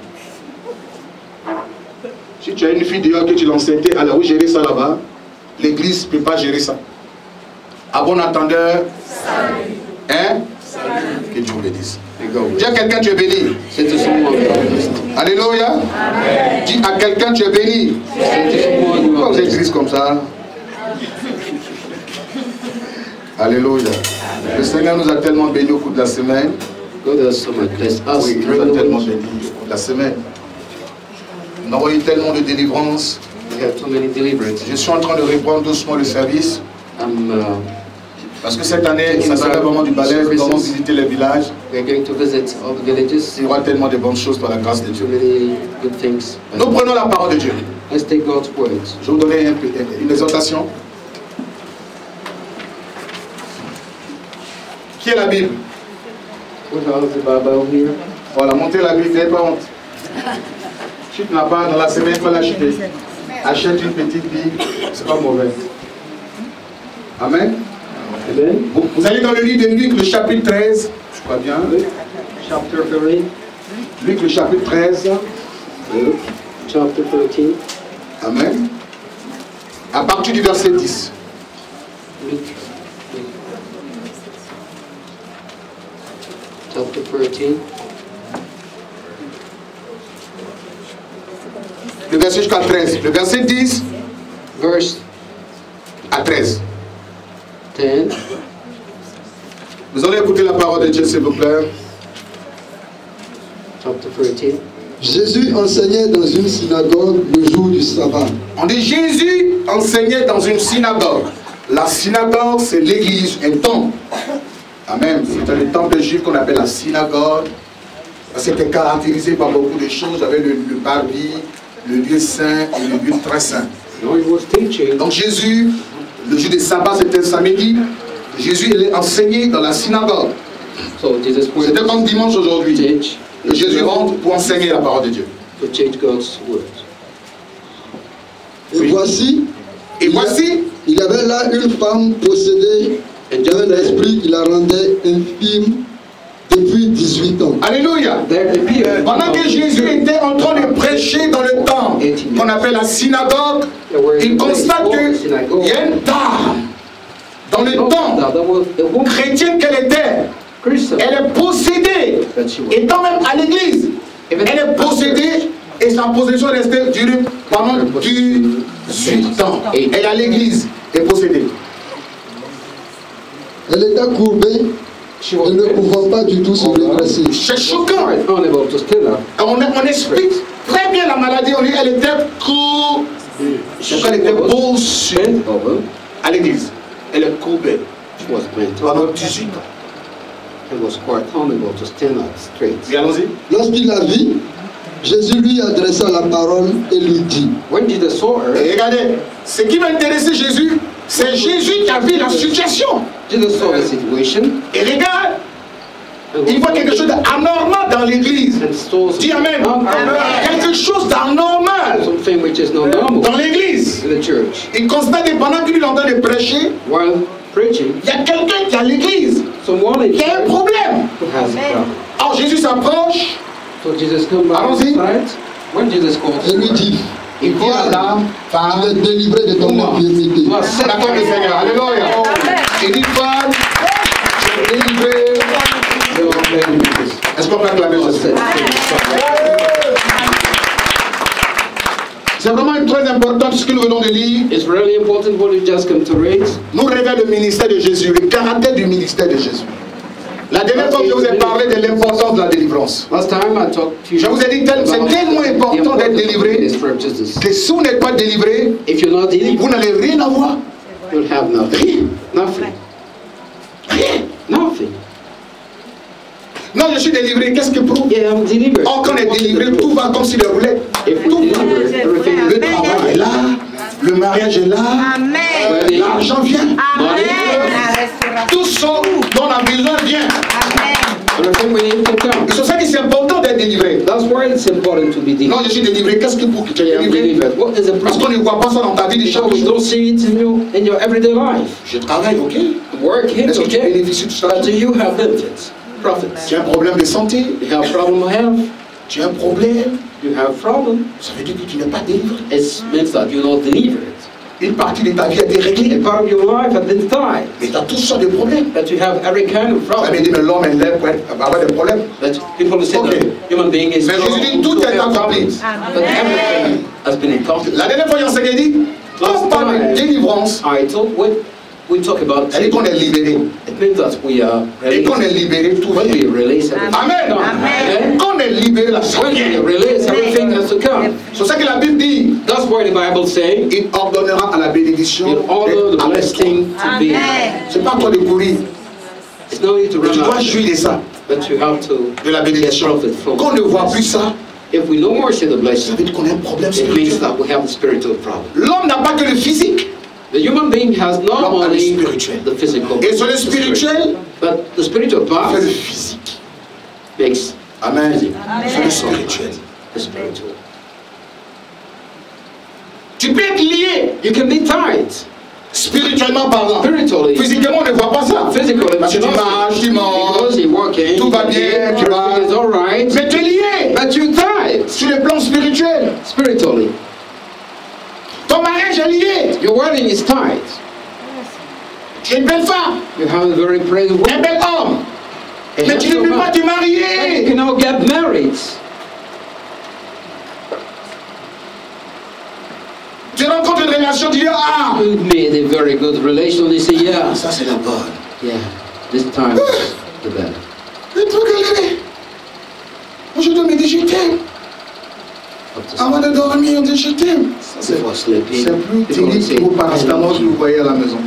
Si tu as une fille dehors que tu l'enceintais, alors oui, gérer ça là-bas. L'église ne peut pas gérer ça. À bon entendeur, hein? Que Dieu vous le dise. We go. Dis à quelqu'un, tu es béni. Say to someone, you are blessed. Alléluia. Dis à quelqu'un, tu es béni. Say to someone, you Pourquoi are vous êtes blessed. triste comme ça? Alléluia. Le Seigneur nous a tellement bénis au cours de la semaine. God has so much blessed us. Oui, il nous a tellement bénis au cours de la semaine. Nous avons eu tellement de délivrance. We have too many deliverance. Je suis en train de reprendre doucement le service. I'm, uh, Parce que cette année, ça sera vraiment du balèze. Nous allons visiter les villages. we're going to visit all the villages. Il y aura tellement de bonnes choses par la grâce de Too Dieu. many good things. Nous prenons la parole de Dieu. Let's take God's words. Je vais vous donner un peu- une exhortation. Qui est la Bible? Put out the Bible here. Voilà, montez la Bible, n'ayez pas honte. Si tu n'as pas dans la semaine, il faut l'acheter. Achète une petite Bible, c'est pas mauvais. Amen. Amen. Vous, vous allez dans le livre de Luc, le chapitre treize, je crois bien. Chapter three. Luc, le chapitre treize. Luke, chapter thirteen. Amen. À partir du verset dix. Luke, chapter thirteen. Le verset jusqu'à treize. Le verset dix Verse à treize. ten. Vous allez écouter la parole de Dieu, s'il vous plaît. Chapter thirteen. Jésus enseignait dans une synagogue le jour du sabbat. On dit Jésus enseignait dans une synagogue. La synagogue, c'est l'église, un temple. Amen. C'était le temple juif qu'on appelle la synagogue. C'était caractérisé par beaucoup de choses. Avec le, le parvis, le lieu saint et le lieu très saint. Now he was teaching. Donc Jésus, le jour du sabbat, c'était samedi. Jésus, il est enseigné dans la synagogue. So Jesus went C'était comme dimanche to aujourd'hui. teach. Et Jésus rentre pour enseigner la parole de Dieu. To teach God's word. Et Oui. voici, Et il y a- voici, il y avait là une femme possédée d'un esprit qui la rendait infirme depuis dix-huit ans. alléluia. There appeared Pendant que Jésus était en train de prêcher dans le temple qu'on appelle la synagogue, il constate qu'il y a une dame dans le temple, That was a woman, chrétienne qu'elle était. Christian, Elle est possédée, that she was. étant même à l'église. Elle est possédée et sa possession est restée durée pendant dix-huit ans. Elle est à l'église, elle est possédée. Elle était courbée She et was ne pouvant pas du tout se redresser. C'est choquant. unable to stand up. On, on explique très bien la maladie. On dit qu'elle était courbée. Elle était possédée Bent over. à l'église. Elle est courbée She was bent pendant over. dix-huit ans. It was quite unable to stand up straight. Oui, allons-y. Lorsqu'il la vit, Jésus lui adressa la parole et lui dit: When Jesus saw her, Et regardez, ce qui va intéresser Jésus, c'est Jésus qui a vu la situation. Jesus saw the situation Et regarde, and il voit quelque chose d'anormal dans l'église. and saw Dis Amen. something Quelque chose d'anormal something which is not normal dans l'église. in the church. Il constate que pendant qu'il est en train de prêcher, While preaching, il y a quelqu'un qui est à l'église. someone in Il y a un church problème. who has a problem. Alors Jésus s'approche, So Jesus come by Allons-y. his side. When Jesus calls et lui her, dit: il dit à la Tu femme, es délivré de ton infirmité. you are set d'accord le free. Seigneur, alléluia. Il dit femme, tu es délivré. You are made free. Est-ce qu'on peut acclamer You are Jésus? set free. C'est vraiment très important ce que nous venons de lire. It's really important what you just come to read. Nous révèle le ministère de Jésus, le caractère du ministère de Jésus. La dernière fois que je vous ai parlé de l'importance de la délivrance, Last time I talked to you je vous ai dit tel- c'est about tellement the important d'être importance of délivré this from Jesus. que si vous n'êtes pas délivré, If you're not delivered, vous n'allez rien avoir. you'll have nothing. Rien. Nothing. Rien. Nothing. Non, je suis délivré, qu'est-ce que prouve? Yeah, I'm delivered. Or, quand on est délivré, tout va comme si le roulait. If Tout we va. deliver, everything Le is travail est là, le mariage est là, Amen. l'argent vient. Money. Tout ce dont on a besoin vient. Everything we need to come. C'est pour ça que c'est important d'être délivré. That's why it's important to be Non, delivered. je suis délivré, qu'est-ce que pour que tu es Yeah, I'm délivré? delivered. What is the Parce qu'on problem? ne voit pas ça dans ta vie de chaque Because we jour. don't see it in your in your everyday life. Je travaille, ok. Working, Est-ce que tu okay. bénéficies de ça? But do you have benefits? Profits. Tu as un problème de santé, You have problem of health. tu as un problème, You have problem. ça veut dire que tu n'es pas délivré. It means that you're not delivered. Une partie de ta vie a été A réglée, part of your life has been tied. mais tu as toutes sortes de problèmes. That you have every kind of Ça veut problem. dire que l'homme est là pour être- pour avoir des problèmes. That people say Okay. that human being is Mais strong Jésus dit, tout to est have accompli. problems. But everything has been accomplished. La dernière fois, j'ai enseigné, dit, quand on parle de délivrance, I told when we talk about elle dit qu'on est libéré. it means that we are Et released. qu'on est libéré, tout When we vient. release everything. Amen. Amen. Quand on est libéré, la chose When we vient. release everything has to come. C'est pour ça que la Bible dit, That's why the Bible says il ordonnera à la bénédiction in order the d'être avec toi. blessing to be. C'est pas toi de courir, It's no need to mais run tu dois out, jouir de ça, but you have to de la get bénédiction. profit from Quand on ne voit plus it. ça, If we no more see the ça blessing, veut dire qu'on a un problème it means spirituel. that we have a spiritual problem. L'homme n'a pas que le physique, The human being has not L'homme a le only spirituel. the physical, et sur le spirituel, but the spiritual part c'est le physique. speaks. Amen. Amen. C'est le spirituel. The spiritual. Tu peux être lié. You can be tied. Spirituellement parlant. Spiritually. Physiquement, on ne voit pas ça. Physically, Parce que tu marches, tu manges, because you're working, tout va bien, tu vas. is all right. Mais tu es lié. But you're tied. Sur le plan spirituel. Spiritually. Ton mariage est lié. Your wedding is tied. Tu es une belle femme. You have a very pretty Un woman. bel homme. A Mais tu ne handsome peux pas man. te But you marier. cannot get married. Tu rencontres une relation, tu dis ah. You made a very good relation. They say, yeah, Ça c'est la bonne. yeah, this time is the best. Le truc elle est. Aujourd'hui on me dit je t'aime. Avant de dormir on dit je t'aime. Ça c'est Before sleeping, c'est plus people terrible say, que vos I paracétamol love que vous you. voyez à la maison.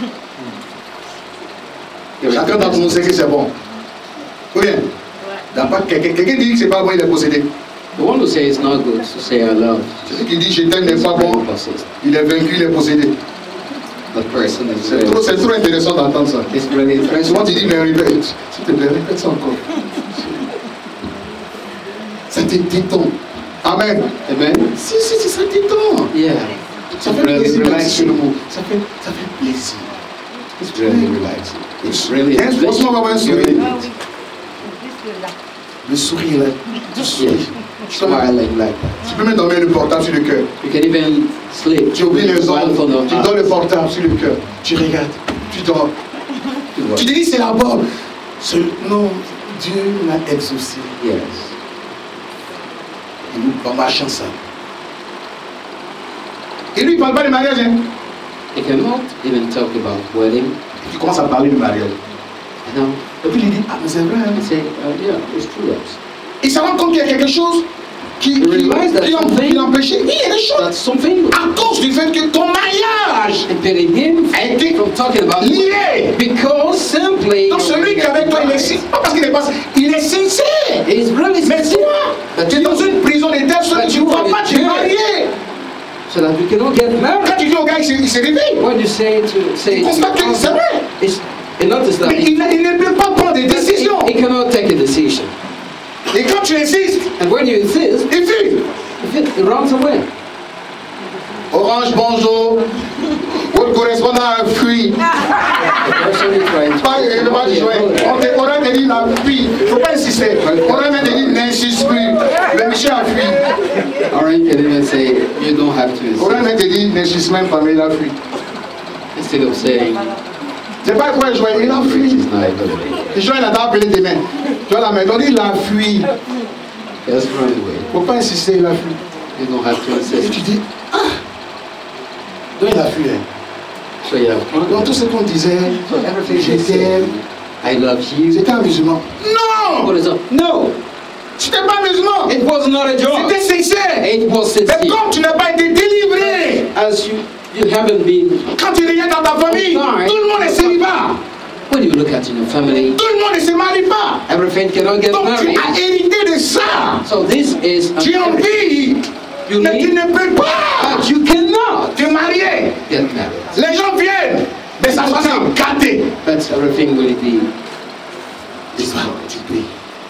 Chacun d'entre nous sait que c'est bon. Ou bien, quelqu'un quelqu'un dit que c'est pas bon, il est possédé. The one who says it's not good to say I love. Celui qui dit je t'aime n'est pas bon, Possessed. il est vaincu, il est possédé. That person is C'est trop, c'est trop intéressant d'entendre ça. It's really Souvent interesting. tu dis mais répète, s'il te plaît, répète ça encore. Ça te détend. Amen. Amen. Si, si, si, ça détend. Yeah. Ça It's fait really plaisir, merci sur le relaxing. mot. Ça fait, ça fait plaisir. It's really relaxing. It's really Hein, franchement, on va avoir un sourire. Really- Le sourire là, tu souris. Yes. Smiling like that. Tu peux même dormir le portable sur le cœur. You can even sleep. Tu oublies les While ondes, for the tu heart. donnes le portable sur le cœur. Tu regardes, tu dors. Tu te dis c'est la bonne. Ce- Non, Dieu l'a exaucé. Yes. Et nous, on va chanter ça. Et lui, il ne parle pas de mariage. Hein. You cannot even talk about wedding. Et tu commences à parler de mariage. You know. Et puis il dit, ah mais c'est vrai. You Hein. say, uh, yeah, it's true. Yes. Il se rend compte qu'il y a quelque chose qui, qui, You realize that qui, l'em- something- qui l'empêchait. Oui, il y a des choses. That's something. À cause du fait que ton mariage Impeding him a été from talking about lié. because simply Donc celui qui est avec toi, il est sincère. Pas parce qu'il est pas il est sincère. He's really Mais sincere. toi, tu es dans une prison de telle sorte que tu ne vas pas te marier. So that we cannot get married. Quand tu dis au gars, il se, il se réveille. What you say to say Il to constate que c'est vrai. is you notice that Mais he, il, ne- il ne peut pas prendre des décisions. he cannot take a decision. Et quand tu insistes, And when you insist, il fuit. he runs away. Orange, bonjour. Votre correspondant a fui. The person is trying to Pas, il ne va pas jouer. On te- on aurait te dit, il a fui. Il ne faut pas insister. On aurait même dit, n'insiste plus. Le monsieur a fui. Or you can even say you don't have to On aurait insist. même te dit, n'insiste même pas, mais il a fui. Instead of saying C'est pas quoi jouer, il a which fui. is not a good way. Les gens, il a appelé demain. Tu vois la maison, il a fui. Just run away. Il ne faut pas insister, il a fui. You don't have to Et insist. tu dis, ah, donc il a fui. Hein. So you have Donc tout fun. ce qu'on disait, So everything je you say, t'aime, I love you. c'était un musulman. Non, What is up? No, c'était pas musulman. it was not a joke. C'était sincère. It was Mais sincere. comme tu n'as pas été délivré, As you you haven't been. quand tu regardes dans ta famille, tout le monde est célibat. When you look at in your family, Tout le monde ne se marie pas. everything cannot get Donc tu married. as hérité de ça. So this is Tu as envie, You mais tu need, ne peux pas but you cannot te marier. get married. Les gens viennent, mais ça va se gâter. But everything will be Tu vas, tu pries.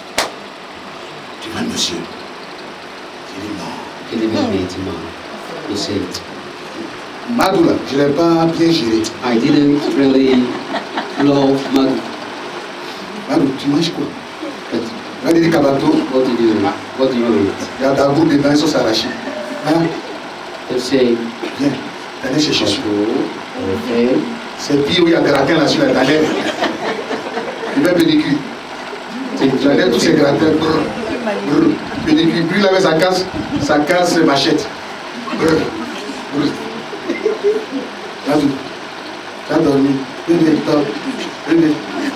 Tu vas, monsieur. Il dit non. can even be tomorrow. You say, Madoula, je ne l'ai pas bien géré. I didn't really love Mag, Madou, tu manges quoi? but Tu vas dire Kabato, what did you what do you eat? il y a un groupe de dents, sauce arrachée. Hein? You say, Viens, t'allais chercher ça. okay, C'est pire où il y a des gratins là sur la tanière. Il va pédicule. J'allais tous ces gratins. Brr, brr, pédicule. Puis il avait sa casse, sa casse machette. Brr, brr. Madou, tu as dormi. Venez, dors. Venez.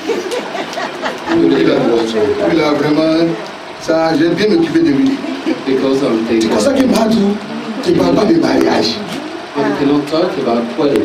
Lui là, lui là, vraiment, ça, j'ai bien m'occupé de lui. because I'm C'est taking. pour ça que Madou, tu ne parles pas de mariage. But you cannot talk about wedding.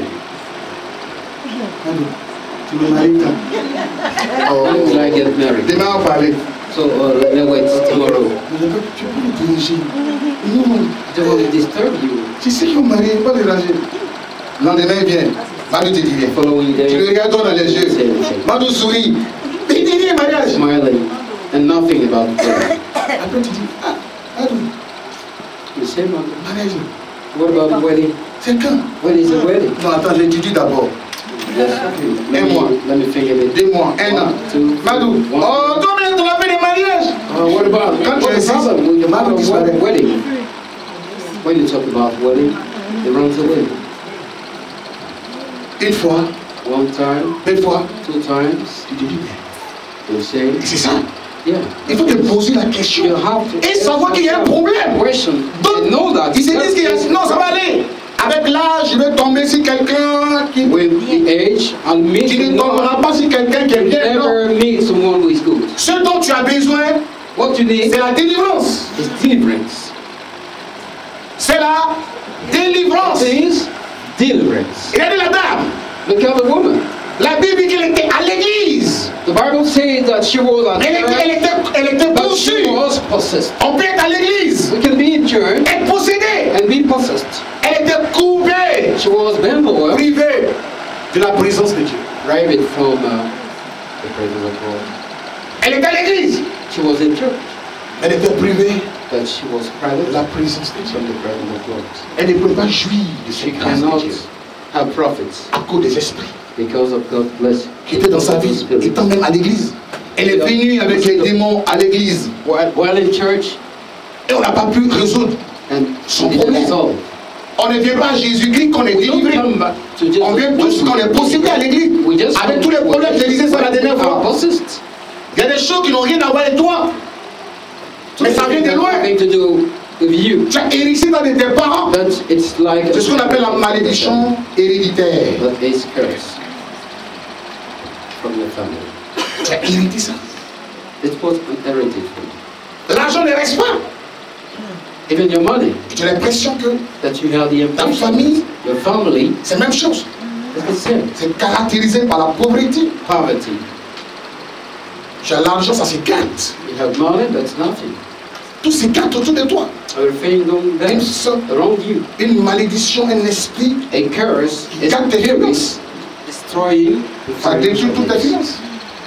Madou, tu me maries quand? When will I get married? Demain, on va parler. So uh, let's wait tomorrow. Mais tu peux me diriger. Non, I don't want to disturb you. tu sais qu'on marie, pas déranger. Lendemain, il vient. Madou te dit, viens. Following Tu le day, regardes dans les yeux. say anything. Madou sourit. Mais il dit, viens, mariage. Smiling. and nothing about it. Après tu dis, ah, Madou, You say, "Mother, mariage, what about the wedding? c'est quand? When is the wedding?" Non, attends, j'étudie d'abord. Yes, okay. Let Un mois. me, let me think of it. Deux mois, un an. Two, Madou, one. oh, combien tu as fait des mariages? Uh, what about Quand tu what's es the ici, problem with the Madou matter of disparaît. wed- wedding? When you talk about wedding, they run away. Une fois, One time, deux fois, two times, tu te dis, you say, mais c'est ça. yeah. Il faut te poser la question You have to et savoir qu'il y a un problème. question. Donc, They know that. ils se disent qu'il y a... Non, ça va aller. Avec l'âge, je vais tomber sur quelqu'un qui... With the age, I'll meet Tu ne someone. tomberas pas sur quelqu'un qui est You bien. Non. never meet someone who is good. Ce dont tu as besoin, What you need c'est la délivrance. is deliverance. C'est la délivrance. Things, deliverance. Regardez la dame. Look at the woman. La Bible dit qu'elle était à l'église. The Bible says that she was at Elle était, elle church, était, elle était but possédée. she was possessed. On peut être à l'église, We can be in church être possédée. and be possessed. Elle était coupée, She was bent over, privée de la présence de Dieu. private from uh, the presence of God. Elle était à l'église, She was in church, elle était privée but she was de private la présence de Dieu. from the presence of God. Elle ne pouvait pas jouir de She cette grâce cannot de Dieu have profits à cause des esprits because of God's blessing. qui étaient dans sa vie, étant même à l'église. Elle est venue avec les démons à l'église While, while in church, et on n'a pas pu résoudre and son she didn't problème. resolve. On ne vient pas à Jésus-Christ qu'on est We don't délivré. come back to Jesus. On vient tous qu'on est possédé à l'église. We just Avec tous les problèmes, je disais ça la dernière are fois. possessed. Il y a des choses qui n'ont rien à voir avec toi. Mais ça vient de loin. Nothing to do with you. Tu as hérité dans de tes parents. But it's like C'est ce qu'on appelle la malédiction héréditaire. But it's curse from the family. Tu as hérité ça. It was inherited from you. L'argent ne reste pas. Even your money Tu as l'impression que that you have the ta impression, famille, your family c'est la même chose. is the same. C'est caractérisé par la pauvreté. Poverty. Tu as l'argent, ça s'écarte. You have money, that's nothing. Tout s'écarte autour de toi. Everything going Une, down seule- around you. une malédiction, un esprit A curse qui is capte tes finances. destroying Ça détruit toutes tes finances.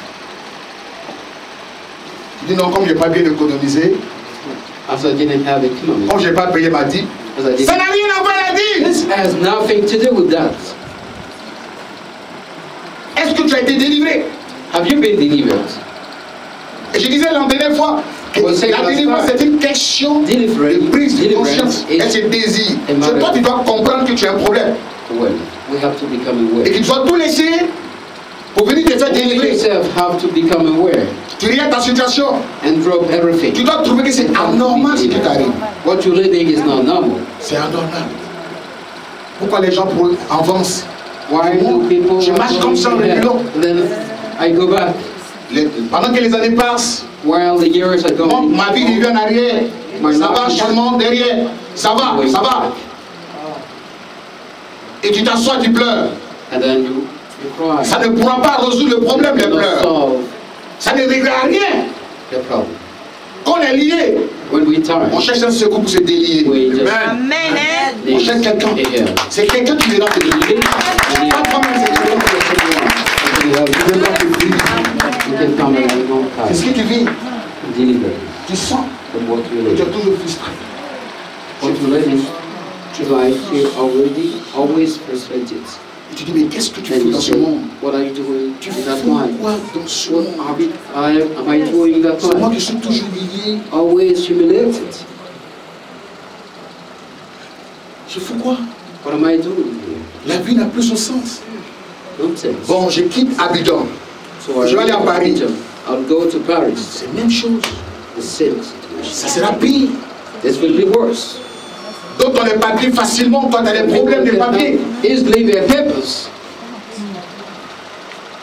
Tu dis non, comme je n'ai pas bien économisé, As I didn't have economy. comme je n'ai pas payé ma dîme, As I ça didn't. n'a rien à voir la dîme. This has nothing to do with that. Est-ce que tu as été délivré? Have you been delivered? Et je disais la dernière fois que Well, say la last délivrance time. c'est une question de Deliverance, prise de deliverance conscience is et c'est désir. a C'est matter- toi qui dois comprendre que tu as un problème Well, we have to become et aware. que tu dois tout laisser pour venir te faire You délivrer. yourself have to become aware Tu regardes ta situation, and drop tu everything. dois trouver que c'est anormal ce qui t'arrive. What you're living is not normal. C'est anormal. Pourquoi les gens pour- avancent? Why do people Je marche comme ça en reculant. Then I go back. Les- Pendant que les années passent, While the years are moi, going, ma vie revient en arrière. Ça va, je monte derrière. Ça va, ça va. Et tu t'assois, tu pleures. and then you, you cry. Ça ne pourra pas résoudre le problème des Cannot pleurs. solve Ça ne réglera rien. the problem. Quand on est lié, When we tie, on cherche un secours pour se délier. we just Amen. On need cherche quelqu'un. a help. C'est quelqu'un qui viendra te délier. Pas toi-même, c'est quelqu'un qui viendra te We have- viendra te délier. we can come and we won't C'est ce tie. que tu vis. Deliver Tu sens from what you que tu es live. toujours frustré. What you live in, like you already always frustrated. Et tu dis, mais qu'est-ce que tu And fais you dans say, ce monde? what are you doing Tu in fais that life? quoi dans ce What monde? are we, I, am I doing that C'est moi life? qui suis toujours lié. Always humiliated. Je fais quoi? What am I doing here? La vie n'a plus son sens. Nonsense. Bon, je quitte Abidjan. So I je vais aller à Paris. I'll go to Paris. C'est la même chose. The same situation. Ça sera pire. This will be worse. D'autres ont les papiers facilement, toi tu as des problèmes de papiers. Easily their papers.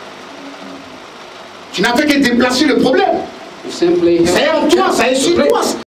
Tu n'as fait que déplacer le problème. You simply Ça est en toi, ça est sur toi.